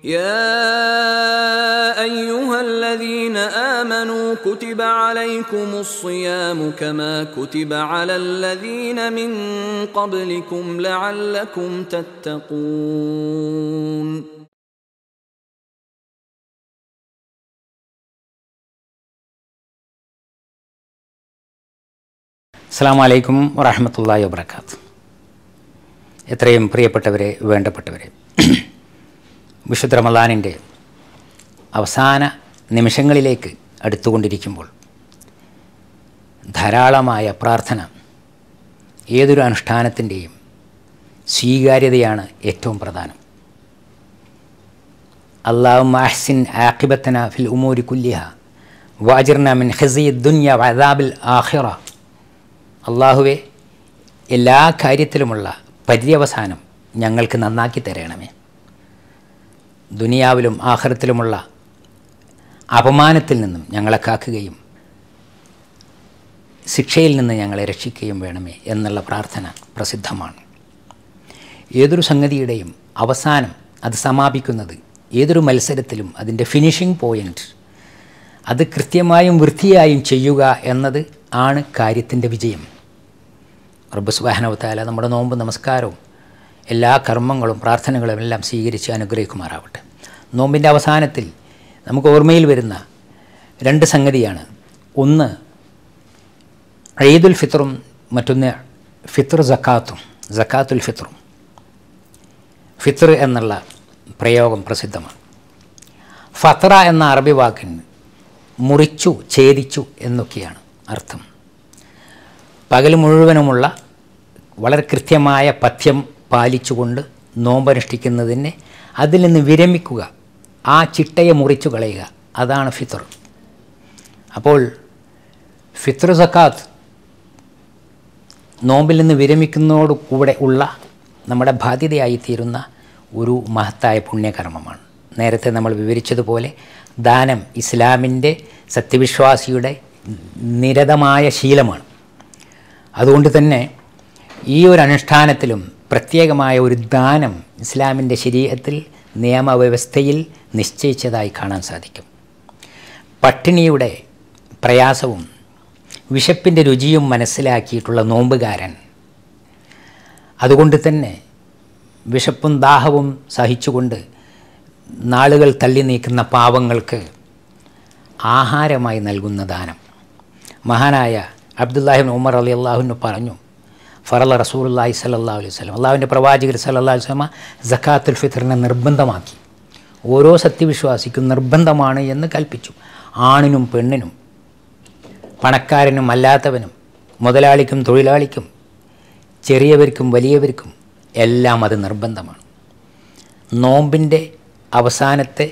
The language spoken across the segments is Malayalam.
يا أيها الذين آمنوا كتب عليكم الصيام كما كتب على الذين من قبلكم لعلكم تتقون. അസ്സലാമു അലൈക്കും വറഹ്മത്തുള്ളാഹി വബറകാതുഹു. എത്രയും പ്രിയപ്പെട്ടവരെ, വേണ്ടപ്പെട്ടവരെ, വിശുദ്ധ റമളാനിൻ്റെ അവസാന നിമിഷങ്ങളിലേക്ക് അടുത്തുകൊണ്ടിരിക്കുമ്പോൾ ധാരാളമായ പ്രാർത്ഥന ഏതൊരു അനുഷ്ഠാനത്തിൻ്റെയും സ്വീകാര്യതയാണ് ഏറ്റവും പ്രധാനം. അല്ലാഹുമ്മ അഹ്സിൻ ആഖിബതന ഫിൽ ഉമൂരി കുല്ലിഹാ വഅജിർന മിൻ ഖിസിയി ദുനിയ വഅദാബിൽ ആഖിറ. അള്ളാഹുവെ, എല്ലാ കാര്യത്തിലുമുള്ള പര്യവസാനം ഞങ്ങൾക്ക് നന്നാക്കി തരണമേ. ദുനിയാവിലും ആഖിറത്തിലുമുള്ള അപമാനത്തിൽ നിന്നും ഞങ്ങളെ കാക്കുകയും ശിക്ഷയിൽ നിന്ന് ഞങ്ങളെ രക്ഷിക്കുകയും വേണമേ എന്നുള്ള പ്രാർത്ഥന പ്രസിദ്ധമാണ്. ഏതൊരു സംഗതിയുടെയും അവസാനം അത് സമാപിക്കുന്നത്, ഏതൊരു മത്സരത്തിലും അതിൻ്റെ ഫിനിഷിംഗ് പോയിൻ്റ് അത് കൃത്യമായും വൃത്തിയായും ചെയ്യുക എന്നത് ആണ് കാര്യത്തിൻ്റെ വിജയം. റബ്ബ് സുബ്ഹാനഹു വ തആല നമ്മുടെ നോമ്പ്, നമസ്കാരവും എല്ലാ കർമ്മങ്ങളും പ്രാർത്ഥനകളും എല്ലാം സ്വീകരിച്ച് അനുഗ്രഹിക്കുമാറാവട്ടെ. നോമ്പിൻ്റെ അവസാനത്തിൽ നമുക്ക് ഓർമ്മയിൽ വരുന്ന രണ്ട് സംഗതിയാണ്. ഒന്ന് ഈദുൽ ഫിത്റും മറ്റൊന്ന് ഫിത്ർ സക്കാത്തും, സക്കാത്തുൽ ഫിത്റും. ഫിത്ർ എന്നുള്ള പ്രയോഗം പ്രസിദ്ധമാണ്. ഫത്ര എന്ന അറബി വാക്കിന് മുറിച്ചു, ഛേദിച്ചു എന്നൊക്കെയാണ് അർത്ഥം. പകൽ മുഴുവനുമുള്ള വളരെ കൃത്യമായ പഥ്യം പാലിച്ചുകൊണ്ട് നോമ്പനുഷ്ഠിക്കുന്നതിനെ അതിൽ നിന്ന് വിരമിക്കുക, ആ ചിട്ടയെ മുറിച്ചു കളയുക, അതാണ് ഫിത്ർ. അപ്പോൾ ഫിത്ർ സക്കാത്ത് നോമ്പിൽ നിന്ന് വിരമിക്കുന്നതോടു കൂടെ ഉള്ള നമ്മുടെ ബാധ്യതയായിത്തീരുന്ന ഒരു മഹത്തായ പുണ്യകർമ്മമാണ്. നേരത്തെ നമ്മൾ വിവരിച്ചതുപോലെ ദാനം ഇസ്ലാമിൻ്റെ സത്യവിശ്വാസിയുടെ നിരതമായ ശീലമാണ്. അതുകൊണ്ട് തന്നെ ഈ ഒരു അനുഷ്ഠാനത്തിലും പ്രത്യേകമായ ഒരു ദാനം ഇസ്ലാമിൻ്റെ ശരീഅത്തിൽ നിയമവ്യവസ്ഥയിൽ നിശ്ചയിച്ചതായി കാണാൻ സാധിക്കും. പട്ടിണിയുടെ പ്രയാസവും വിശപ്പിൻ്റെ രുചിയും മനസ്സിലാക്കിയിട്ടുള്ള നോമ്പുകാരൻ അതുകൊണ്ട് തന്നെ വിശപ്പും ദാഹവും സഹിച്ചുകൊണ്ട് നാളുകൾ തള്ളി നീക്കുന്ന പാവങ്ങൾക്ക് ആഹാരമായി നൽകുന്ന ദാനം. മഹാനായ അബ്ദുല്ലാഹി ഇബ്നു ഉമർ റളിയല്ലാഹു അൻഹു പറഞ്ഞു, ഫറള റസൂലുള്ളാഹി സ്വല്ലല്ലാഹു അലൈഹി വസല്ലം, അള്ളാഹുവിൻ്റെ പ്രവാചകർ സ്വല്ലല്ലാഹു അലൈഹി വസല്ലം സക്കാത്തുൽ ഫിത്റിനെ നിർബന്ധമാക്കി. ഓരോ സത്യവിശ്വാസിക്കും നിർബന്ധമാണ് എന്ന് കൽപ്പിച്ചു. ആണിനും പെണ്ണിനും, പണക്കാരനും അല്ലാത്തവനും, മുതലാളിക്കും തൊഴിലാളിക്കും, ചെറിയവർക്കും വലിയവർക്കും എല്ലാം അത് നിർബന്ധമാണ്. നോമ്പിൻ്റെ അവസാനത്തെ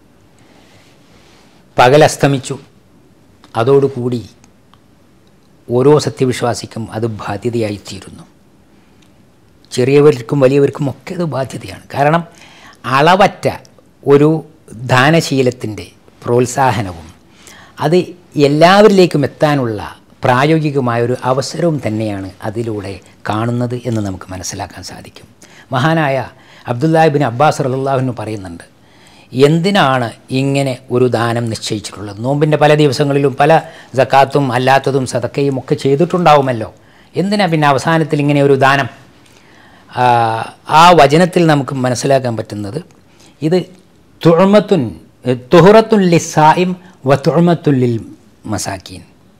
പകലസ്തമിച്ചു, അതോടുകൂടി ഓരോ സത്യവിശ്വാസിക്കും അത് ബാധ്യതയായിത്തീരുന്നു. ചെറിയവർക്കും വലിയവർക്കും ഒക്കെ അത് ബാധ്യതയാണ്. കാരണം അളവറ്റ ഒരു ദാനശീലത്തിൻ്റെ പ്രോത്സാഹനവും അത് എല്ലാവരിലേക്കും എത്താനുള്ള പ്രായോഗികമായ ഒരു അവസരവും തന്നെയാണ് അതിലൂടെ കാണുന്നത് എന്ന് നമുക്ക് മനസ്സിലാക്കാൻ സാധിക്കും. മഹാനായ അബ്ദുല്ലാഹി ഇബ്നു അബ്ബാസ് റളിയല്ലാഹു അൻഹു പറയുന്നുണ്ട്, എന്തിനാണ് ഇങ്ങനെ ഒരു ദാനം നിശ്ചയിച്ചിട്ടുള്ളത്? നോമ്പിൻ്റെ പല ദിവസങ്ങളിലും പല സക്കാത്തും അല്ലാത്തതും സദക്കയും ഒക്കെ ചെയ്തിട്ടുണ്ടാവുമല്ലോ, എന്തിനാ പിന്നെ അവസാനത്തിൽ ഇങ്ങനെ ഒരു ദാനം? ആ വചനത്തിൽ നമുക്ക് മനസ്സിലാക്കാൻ പറ്റുന്നത്, ഇത് തുഹറത്തുൻ ലിസ്സായിം വ തുഅമത്തുൻ ലിൽ മസാക്കീൻ.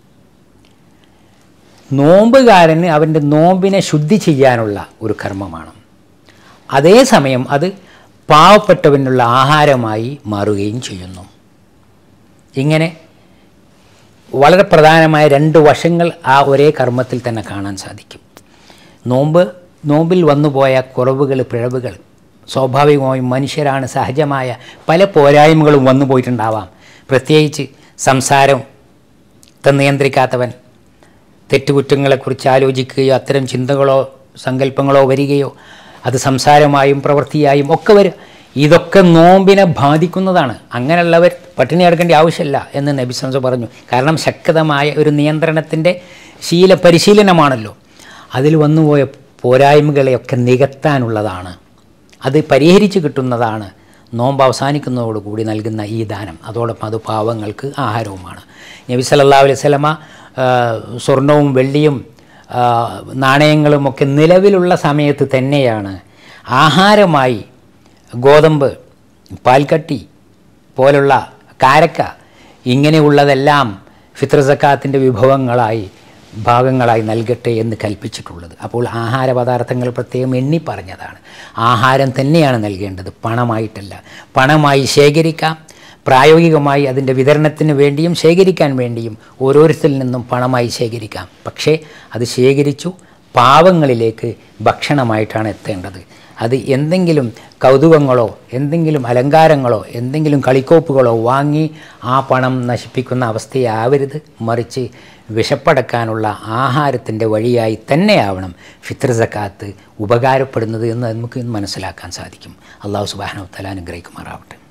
നോമ്പുകാരന് അവൻ്റെ നോമ്പിനെ ശുദ്ധി ചെയ്യാനുള്ള ഒരു കർമ്മമാണ്. അതേസമയം അത് പാവപ്പെട്ടവനുള്ള ആഹാരമായി മാറുകയും ചെയ്യുന്നു. ഇങ്ങനെ വളരെ പ്രധാനമായ രണ്ട് വശങ്ങൾ ആ ഒരേ കർമ്മത്തിൽ തന്നെ കാണാൻ സാധിക്കും. നോമ്പിൽ വന്നുപോയ കുറവുകൾ, പിഴവുകൾ സ്വാഭാവികമായും മനുഷ്യരാണ്, സഹജമായ പല പോരായ്മകളും വന്നു പോയിട്ടുണ്ടാവാം. പ്രത്യേകിച്ച് സംസാരത്തെ നിയന്ത്രിക്കാത്തവൻ തെറ്റുകുറ്റങ്ങളെക്കുറിച്ച് ആലോചിക്കുകയോ അത്തരം ചിന്തകളോ സങ്കല്പങ്ങളോ വരികയോ അത് സംസാരമായും പ്രവൃത്തിയായും ഒക്കെ വരും. ഇതൊക്കെ നോമ്പിനെ ബാധിക്കുന്നതാണ്. അങ്ങനെയുള്ളവർ പട്ടിണി കിടക്കേണ്ട ആവശ്യമില്ല എന്ന് നബി സല്ലല്ലാഹു അലൈഹി വസല്ലം പറഞ്ഞു. കാരണം ശക്തമായ ഒരു നിയന്ത്രണത്തിൻ്റെ പരിശീലനമാണല്ലോ. അതിൽ വന്നുപോയ പോരായ്മകളെയൊക്കെ നികത്താനുള്ളതാണ്, അത് പരിഹരിച്ച് കിട്ടുന്നതാണ് നോമ്പ് അവസാനിക്കുന്നതോടുകൂടി നൽകുന്ന ഈ ദാനം, അതോടൊപ്പം അത് പാവങ്ങൾക്ക് ആഹാരവുമാണ്. നബി സല്ലല്ലാഹു അലൈഹി വസല്ലമ സ്വർണവും വെള്ളിയും നാണയങ്ങളുമൊക്കെ നിലവിലുള്ള സമയത്ത് തന്നെയാണ് ആഹാരമായി ഗോതമ്പ്, പാൽക്കട്ടി പോലുള്ള കാരക്ക ഇങ്ങനെയുള്ളതെല്ലാം ഫിത്ർ സക്കാത്തിൻ്റെ ഭാഗങ്ങളായി നൽകട്ടെ എന്ന് കൽപ്പിച്ചിട്ടുള്ളത്. അപ്പോൾ ആഹാര പദാർത്ഥങ്ങൾ പ്രത്യേകം എണ്ണി പറഞ്ഞതാണ്. ആഹാരം തന്നെയാണ് നൽകേണ്ടത്, പണമായിട്ടല്ല. പണമായി ശേഖരിക്കാം, പ്രായോഗികമായി അതിൻ്റെ വിതരണത്തിന് വേണ്ടിയും ശേഖരിക്കാൻ വേണ്ടിയും ഓരോരുത്തരിൽ നിന്നും പണമായി ശേഖരിക്കാം. പക്ഷേ അത് ശേഖരിച്ചു പാവങ്ങളിലേക്ക് ഭക്ഷണമായിട്ടാണ് എത്തേണ്ടത്. അത് എന്തെങ്കിലും കൗതുകങ്ങളോ എന്തെങ്കിലും അലങ്കാരങ്ങളോ എന്തെങ്കിലും കളിക്കോപ്പുകളോ വാങ്ങി ആ പണം നശിപ്പിക്കുന്ന അവസ്ഥയാവരുത്. മറിച്ച് വിശപ്പടക്കാനുള്ള ആഹാരത്തിൻ്റെ വഴിയായി തന്നെയാവണം ഫിത്ർ സക്കാത്ത് ഉപകാരപ്പെടുന്നത് എന്ന് നമുക്ക് മനസ്സിലാക്കാൻ സാധിക്കും. അല്ലാഹു സുബ്ഹാനഹു വ തആല അനുഗ്രഹിക്കുമാറാവട്ടെ.